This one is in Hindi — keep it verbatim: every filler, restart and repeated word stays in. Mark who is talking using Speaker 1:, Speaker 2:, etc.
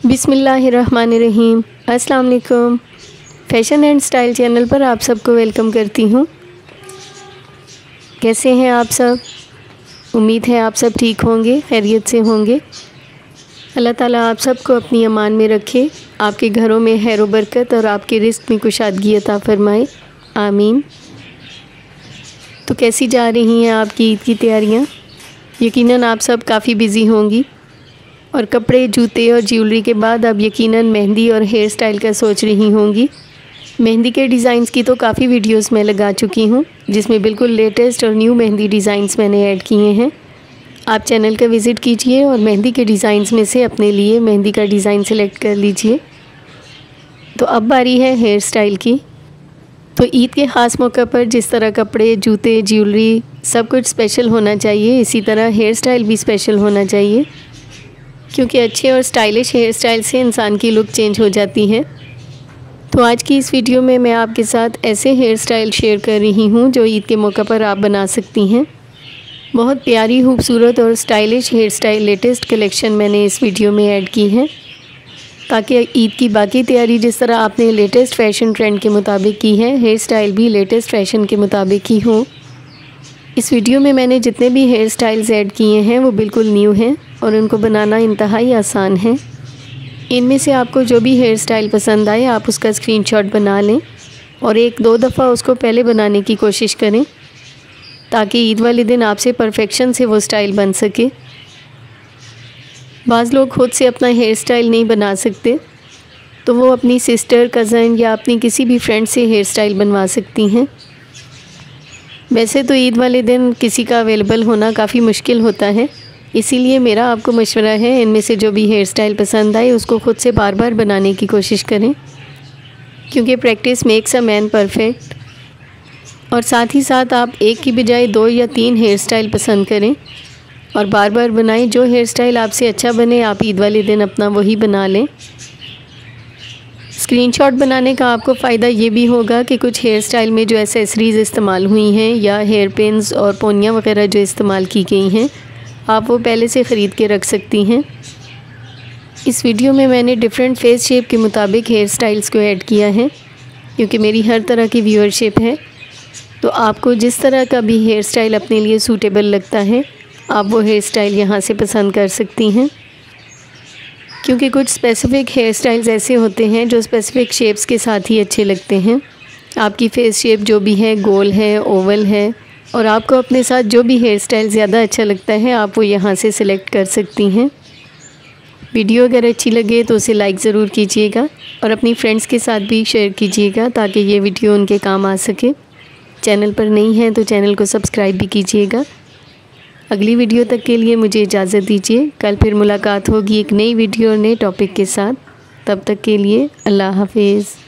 Speaker 1: बिस्मिल्लाहिर्रहमानिर्रहीम। अस्सलाम वालेकुम। फ़ैशन एंड स्टाइल चैनल पर आप सबको वेलकम करती हूँ। कैसे हैं आप सब? उम्मीद है आप सब ठीक होंगे, खैरियत से होंगे। अल्लाह ताला आप सबको अपनी अमान में रखे, आपके घरों में खैर व बरकत और आपके रिज़्क़ में कुशादगी अता फ़रमाए, आमीन। तो कैसी जा रही हैं आपकी ईद की तैयारियाँ? यकीनन आप सब काफ़ी बिज़ी होंगी और कपड़े, जूते और ज्वेलरी के बाद अब यकीनन मेहंदी और हेयर स्टाइल का सोच रही होंगी। मेहंदी के डिज़ाइंस की तो काफ़ी वीडियोस मैं लगा चुकी हूँ, जिसमें बिल्कुल लेटेस्ट और न्यू मेहंदी डिज़ाइंस मैंने ऐड किए हैं। आप चैनल का विज़िट कीजिए और मेहंदी के डिज़ाइंस में से अपने लिए मेहंदी का डिज़ाइन सेलेक्ट कर लीजिए। तो अब बारी है हेयर स्टाइल की। तो ईद के ख़ास मौक़े पर जिस तरह कपड़े, जूते, ज्वेलरी सब कुछ स्पेशल होना चाहिए, इसी तरह हेयर स्टाइल भी स्पेशल होना चाहिए, क्योंकि अच्छे और स्टाइलिश हेयर स्टाइल से इंसान की लुक चेंज हो जाती है। तो आज की इस वीडियो में मैं आपके साथ ऐसे हेयर स्टाइल शेयर कर रही हूँ जो ईद के मौके पर आप बना सकती हैं। बहुत प्यारी, खूबसूरत और stylish hair style latest collection मैंने इस वीडियो में ऐड की है, ताकि ईद की बाकी तैयारी जिस तरह आपने लेटेस्ट फ़ैशन ट्रेंड के मुताबिक की है, हेयर स्टाइल भी लेटेस्ट फ़ैशन के मुताबिक ही हो। इस वीडियो में मैंने जितने भी हेयर स्टाइल्स ऐड किए हैं वो बिल्कुल न्यू हैं और उनको बनाना इंतहाई आसान है। इनमें से आपको जो भी हेयर स्टाइल पसंद आए आप उसका स्क्रीनशॉट बना लें और एक दो दफ़ा उसको पहले बनाने की कोशिश करें, ताकि ईद वाले दिन आपसे परफेक्शन से वो स्टाइल बन सके। बाज़ लोग खुद से अपना हेयर स्टाइल नहीं बना सकते, तो वो अपनी सिस्टर, कज़न या अपनी किसी भी फ्रेंड से हेयर स्टाइल बनवा सकती हैं। वैसे तो ईद वाले दिन किसी का अवेलेबल होना काफ़ी मुश्किल होता है, इसीलिए मेरा आपको मशवरा है, इनमें से जो भी हेयर स्टाइल पसंद आए उसको ख़ुद से बार बार बनाने की कोशिश करें, क्योंकि practice makes a man perfect. और साथ ही साथ आप एक की बजाय दो या तीन हेयर स्टाइल पसंद करें और बार बार बनाएं। जो हेयर स्टाइल आपसे अच्छा बने आप ईद वाले दिन अपना वही बना लें। स्क्रीनशॉट बनाने का आपको फ़ायदा ये भी होगा कि कुछ हेयर स्टाइल में जो एसेसरीज़ इस्तेमाल हुई हैं या हेयर पिन्स और पोनियाँ वगैरह जो इस्तेमाल की गई हैं, आप वो पहले से ख़रीद के रख सकती हैं। इस वीडियो में मैंने डिफरेंट फेस शेप के मुताबिक हेयर स्टाइल्स को ऐड किया है, क्योंकि मेरी हर तरह की व्यूअरशिप है। तो आपको जिस तरह का भी हेयर स्टाइल अपने लिए सूटेबल लगता है, आप वो हेयर स्टाइल यहाँ से पसंद कर सकती हैं, क्योंकि कुछ स्पेसिफ़िक हेयर स्टाइल्स ऐसे होते हैं जो स्पेसिफ़िक शेप्स के साथ ही अच्छे लगते हैं। आपकी फ़ेस शेप जो भी है, गोल है, ओवल है, और आपको अपने साथ जो भी हेयर स्टाइल ज़्यादा अच्छा लगता है आप वो यहाँ से सिलेक्ट कर सकती हैं। वीडियो अगर अच्छी लगे तो उसे लाइक ज़रूर कीजिएगा और अपनी फ्रेंड्स के साथ भी शेयर कीजिएगा, ताकि ये वीडियो उनके काम आ सके। चैनल पर नहीं हैं तो चैनल को सब्सक्राइब भी कीजिएगा। अगली वीडियो तक के लिए मुझे इजाज़त दीजिए। कल फिर मुलाकात होगी एक नई वीडियो और नए टॉपिक के साथ। तब तक के लिए अल्लाह हाफिज़।